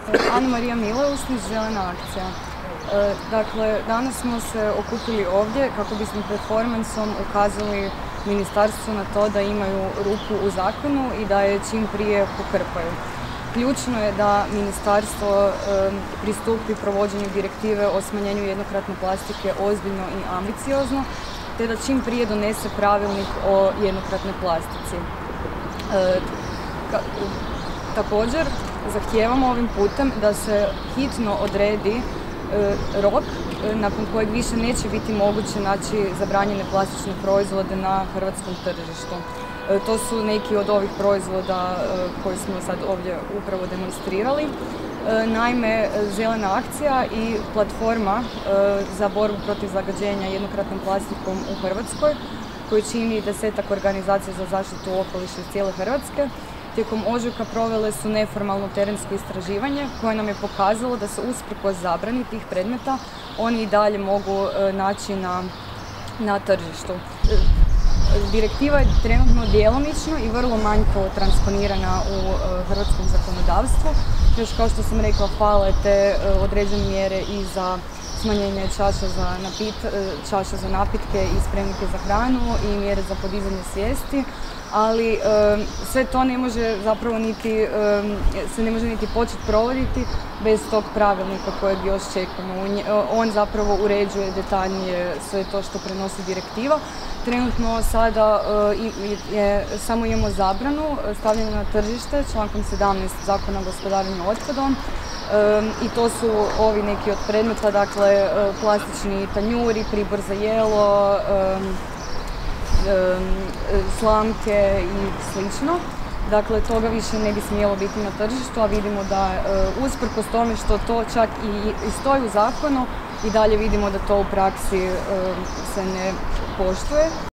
Marija Mileusnić, Zelena akcija. Dakle, danas smo se okupili ovdje kako bismo performansom ukazali Ministarstvu na to da imaju rupu u zakonu i da je čim prije pokrpaju. Ključno je da Ministarstvo pristupi provođenju Direktive o smanjenju jednokratne plastike ozbiljno i ambiciozno, te da čim prije donese pravilnik o jednokratnoj plastici. Također, zahtijevamo ovim putem da se hitno odredi rok nakon kojeg više neće biti moguće naći zabranjene plastične proizvode na hrvatskom tržištu. To su neki od ovih proizvoda koji smo sad ovdje upravo demonstrirali. Naime, Zelena akcija i platforma za borbu protiv zagađenja jednokratnom plastikom u Hrvatskoj, koju čini 10-ak organizacija za zaštitu okoliša iz cijele Hrvatske, tijekom ožujka provele su neformalno terensko istraživanje koje nam je pokazalo da se usprkos zabrani tih predmeta oni i dalje mogu naći na tržištu. Direktiva je trenutno djelomično i vrlo manjkavo transponirana u hrvatskom zakonodavstvu. Još kao što sam rekla, fale te određene mjere i za smanjenje čaša za napitke i spremnike za hranu i mjere za podizanje svijesti, ali sve to ne može zapravo se ne može niti početi provoditi bez tog pravilnika kojeg još čekamo. On zapravo uređuje detaljnije sve to što prenosi direktiva. Trenutno sada samo imamo zabranu stavljanja na tržište člankom 17 Zakona o gospodarenju otpadom. I to su ovi neki od predmeta, dakle plastični tanjuri, pribor za jelo, slamke i slično. Dakle, toga više ne bi smjelo biti na tržištu, a vidimo da usprkos tome što to čak i stoji u zakonu, i dalje vidimo da to u praksi se ne poštuje.